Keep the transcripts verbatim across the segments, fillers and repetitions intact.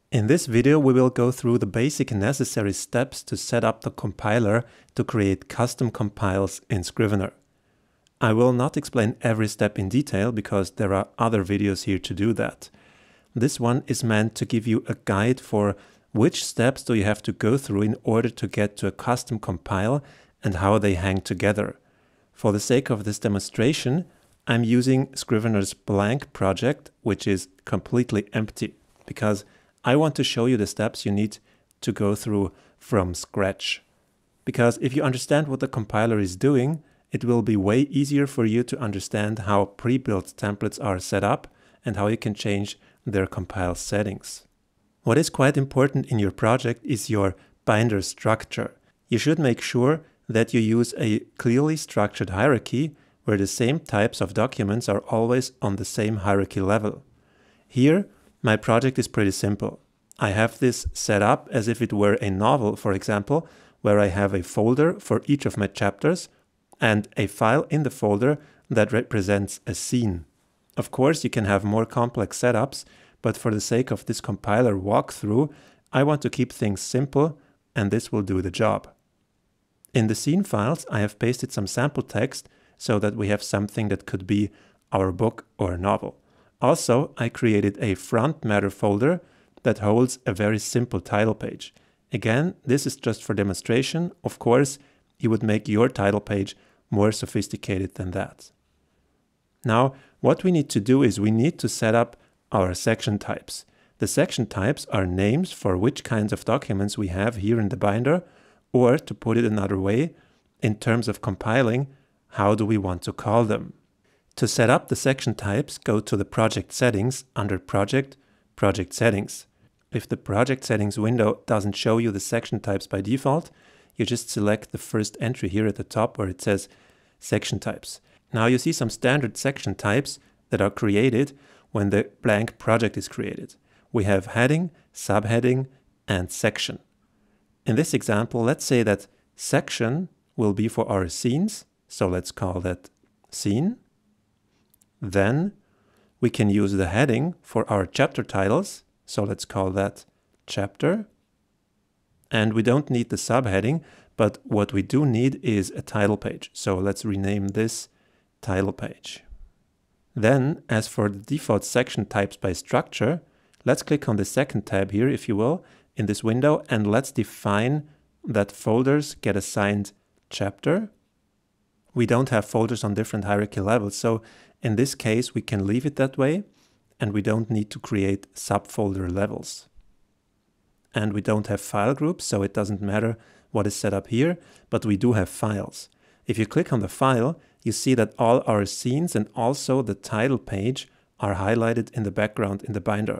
In this video, we will go through the basic and necessary steps to set up the compiler to create custom compiles in Scrivener. I will not explain every step in detail because there are other videos here to do that. This one is meant to give you a guide for which steps do you have to go through in order to get to a custom compile and how they hang together. For the sake of this demonstration, I'm using Scrivener's blank project, which is completely empty, because I want to show you the steps you need to go through from scratch. Because if you understand what the compiler is doing, it will be way easier for you to understand how pre-built templates are set up and how you can change their compile settings. What is quite important in your project is your binder structure. You should make sure that you use a clearly structured hierarchy where the same types of documents are always on the same hierarchy level. Here, my project is pretty simple. I have this set up as if it were a novel, for example, where I have a folder for each of my chapters and a file in the folder that represents a scene. Of course, you can have more complex setups, but for the sake of this compiler walkthrough, I want to keep things simple, and this will do the job. In the scene files, I have pasted some sample text so that we have something that could be our book or novel. Also, I created a front matter folder that holds a very simple title page. Again, this is just for demonstration. Of course, you would make your title page more sophisticated than that. Now, what we need to do is we need to set up our section types. The section types are names for which kinds of documents we have here in the binder, or to put it another way, in terms of compiling, how do we want to call them? To set up the section types, go to the project settings under project, project settings. If the project settings window doesn't show you the section types by default, you just select the first entry here at the top where it says section types. Now you see some standard section types that are created when the blank project is created. We have heading, subheading, and section. In this example, let's say that section will be for our scenes, so let's call that scene. Then we can use the heading for our chapter titles, so let's call that chapter. And we don't need the subheading, but what we do need is a title page. So let's rename this title page. Then, as for the default section types by structure, let's click on the second tab here, if you will, in this window, and let's define that folders get assigned chapter. We don't have folders on different hierarchy levels, so in this case we can leave it that way, and we don't need to create subfolder levels. And we don't have file groups, so it doesn't matter what is set up here, but we do have files. If you click on the file, you see that all our scenes and also the title page are highlighted in the background in the binder.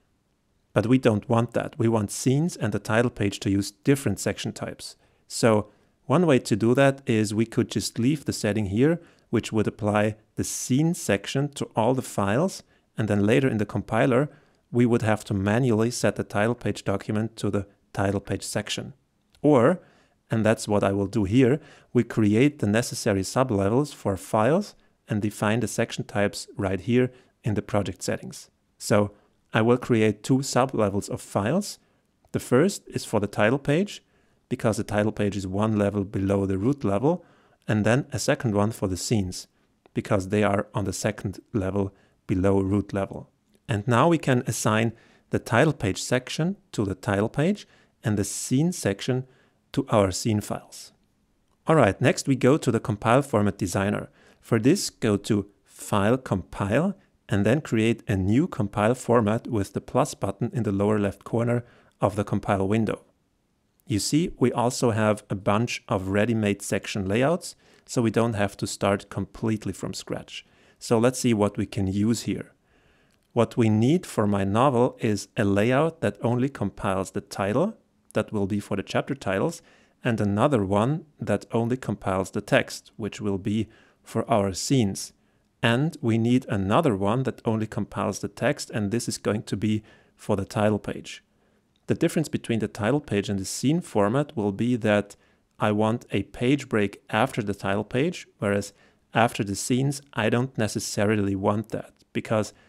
But we don't want that. We want scenes and the title page to use different section types. So one way to do that is we could just leave the setting here, which would apply the scene section to all the files, and then later in the compiler, we would have to manually set the title page document to the title page section. Or, and that's what I will do here, we create the necessary sublevels for files and define the section types right here in the project settings. So I will create two sublevels of files. The first is for the title page, because the title page is one level below the root level, and then a second one for the scenes, because they are on the second level below root level. And now we can assign the title page section to the title page and the scene section to our scene files. Alright, next we go to the compile format designer. For this, go to File, Compile, and then create a new compile format with the plus button in the lower left corner of the compile window. You see, we also have a bunch of ready-made section layouts, so we don't have to start completely from scratch. So let's see what we can use here. What we need for my novel is a layout that only compiles the title, that will be for the chapter titles, and another one that only compiles the text, which will be for our scenes. And we need another one that only compiles the text, and this is going to be for the title page. The difference between the title page and the scene format will be that I want a page break after the title page, whereas after the scenes, I don't necessarily want that, because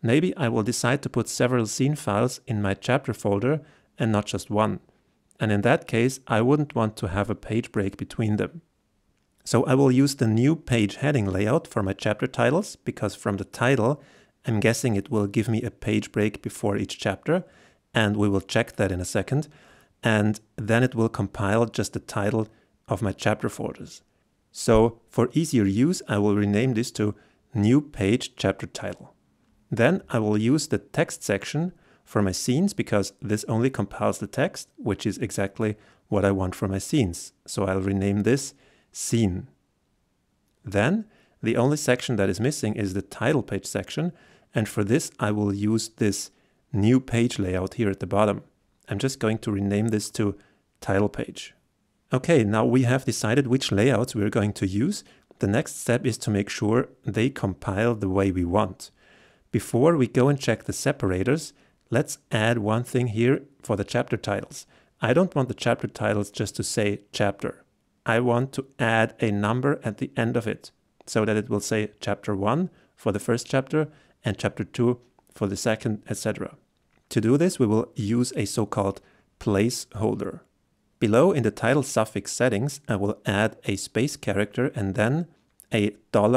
maybe I will decide to put several scene files in my chapter folder and not just one. And in that case, I wouldn't want to have a page break between them. So I will use the new page heading layout for my chapter titles, because from the title, I'm guessing it will give me a page break before each chapter, and we will check that in a second. And then it will compile just the title of my chapter folders. So for easier use, I will rename this to New Page Chapter Title. Then I will use the text section for my scenes, because this only compiles the text, which is exactly what I want for my scenes. So I'll rename this Scene. Then the only section that is missing is the title page section, and for this I will use this new page layout here at the bottom. I'm just going to rename this to Title Page. Okay, now we have decided which layouts we're going to use. The next step is to make sure they compile the way we want. Before we go and check the separators, let's add one thing here for the chapter titles. I don't want the chapter titles just to say chapter. I want to add a number at the end of it, so that it will say chapter one for the first chapter and chapter two for the second, et cetera. To do this, we will use a so-called placeholder. Below in the title suffix settings, I will add a space character and then a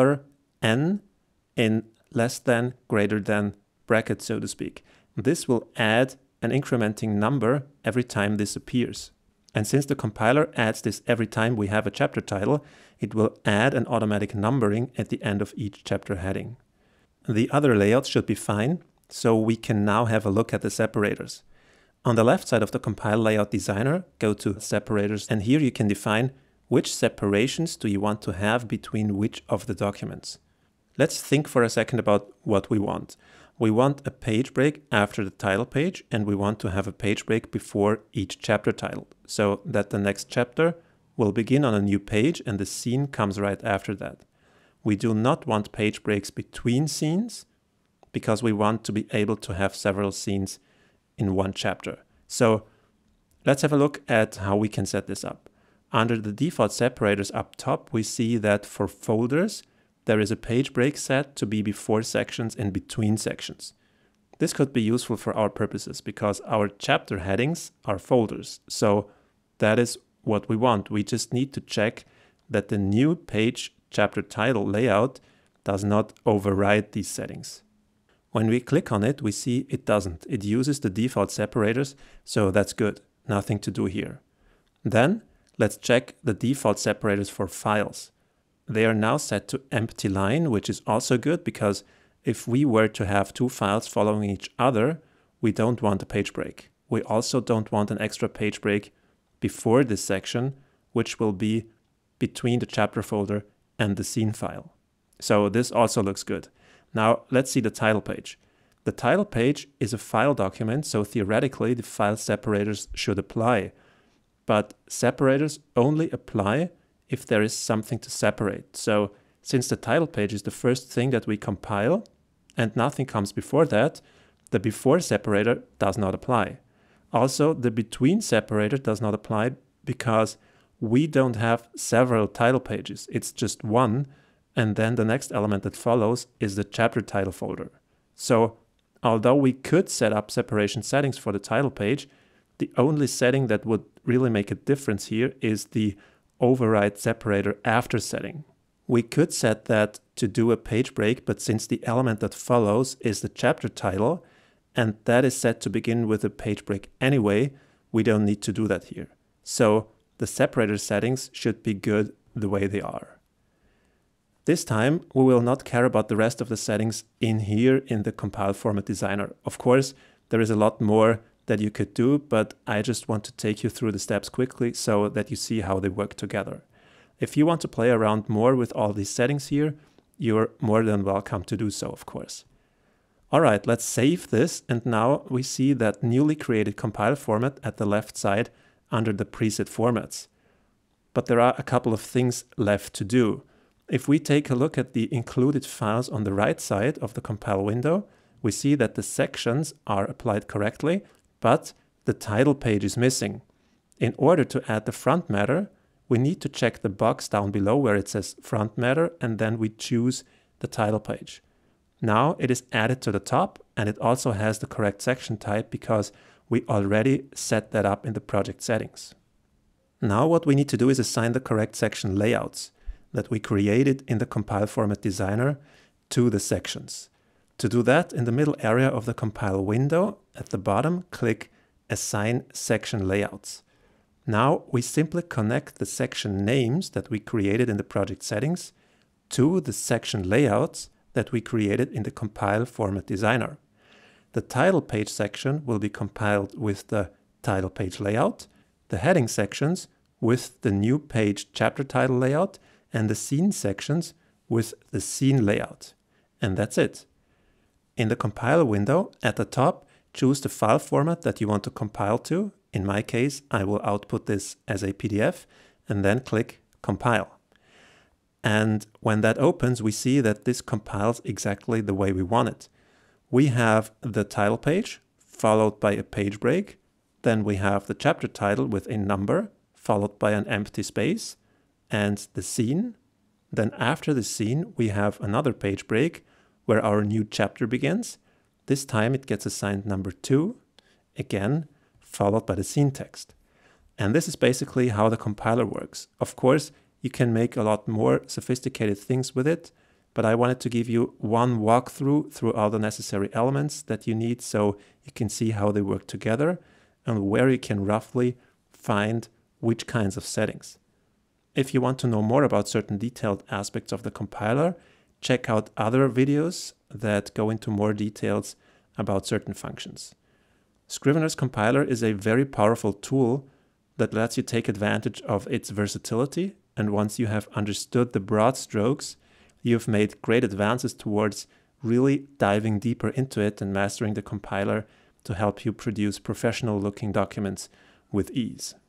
$n in less than, greater than bracket, so to speak. This will add an incrementing number every time this appears. And since the compiler adds this every time we have a chapter title, it will add an automatic numbering at the end of each chapter heading. The other layouts should be fine, so we can now have a look at the separators. On the left side of the Compile Layout Designer, go to Separators, and here you can define which separations do you want to have between which of the documents. Let's think for a second about what we want. We want a page break after the title page, and we want to have a page break before each chapter title, so that the next chapter will begin on a new page and the scene comes right after that. We do not want page breaks between scenes, because we want to be able to have several scenes in one chapter. So let's have a look at how we can set this up. Under the default separators up top, we see that for folders, there is a page break set to be before sections and between sections. This could be useful for our purposes because our chapter headings are folders. So that is what we want. We just need to check that the new page chapter title layout does not override these settings. When we click on it, we see it doesn't. It uses the default separators, so that's good. Nothing to do here. Then let's check the default separators for files. They are now set to empty line, which is also good because if we were to have two files following each other, we don't want a page break. We also don't want an extra page break before this section, which will be between the chapter folder and the scene file. So this also looks good. Now let's see the title page. The title page is a file document, so theoretically the file separators should apply. But separators only apply if there is something to separate. So since the title page is the first thing that we compile and nothing comes before that, the before separator does not apply. Also, the between separator does not apply because we don't have several title pages. It's just one. And then the next element that follows is the chapter title folder. So although we could set up separation settings for the title page, the only setting that would really make a difference here is the override separator after setting. We could set that to do a page break, but since the element that follows is the chapter title, and that is set to begin with a page break anyway, we don't need to do that here. So the separator settings should be good the way they are. This time, we will not care about the rest of the settings in here in the Compile Format Designer. Of course, there is a lot more that you could do, but I just want to take you through the steps quickly so that you see how they work together. If you want to play around more with all these settings here, you're more than welcome to do so, of course. All right, let's save this, and now we see that newly created compile format at the left side under the preset formats. But there are a couple of things left to do. If we take a look at the included files on the right side of the compile window, we see that the sections are applied correctly, but the title page is missing. In order to add the front matter, we need to check the box down below where it says front matter, and then we choose the title page. Now it is added to the top, and it also has the correct section type because we already set that up in the project settings. Now what we need to do is assign the correct section layouts that we created in the Compile Format Designer to the sections. To do that, in the middle area of the compile window, at the bottom, click Assign Section Layouts. Now we simply connect the section names that we created in the project settings to the section layouts that we created in the Compile Format Designer. The title page section will be compiled with the title page layout, the heading sections with the new page chapter title layout, and the scene sections with the scene layout. And that's it. In the compile window, at the top, choose the file format that you want to compile to. In my case, I will output this as a P D F and then click Compile. And when that opens, we see that this compiles exactly the way we want it. We have the title page followed by a page break. Then we have the chapter title with a number followed by an empty space and the scene. Then after the scene, we have another page break where our new chapter begins. This time it gets assigned number two, again, followed by the scene text. And this is basically how the compiler works. Of course, you can make a lot more sophisticated things with it, but I wanted to give you one walkthrough through all the necessary elements that you need so you can see how they work together and where you can roughly find which kinds of settings. If you want to know more about certain detailed aspects of the compiler, check out other videos that go into more details about certain functions. Scrivener's compiler is a very powerful tool that lets you take advantage of its versatility, and once you have understood the broad strokes, you've made great advances towards really diving deeper into it and mastering the compiler to help you produce professional looking documents with ease.